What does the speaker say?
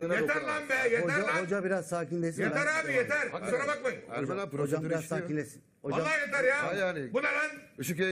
Yeter lan be, yeter lan. Hoca biraz sakinleşsin. Yeter Ben- abi yeter. Kusura bakmayın. Ermen abi Hocam prosedür biraz işliyor. sakinleşsin. Hocam Vallahi yeter ya. Ha yani. Bu ne lan? Işık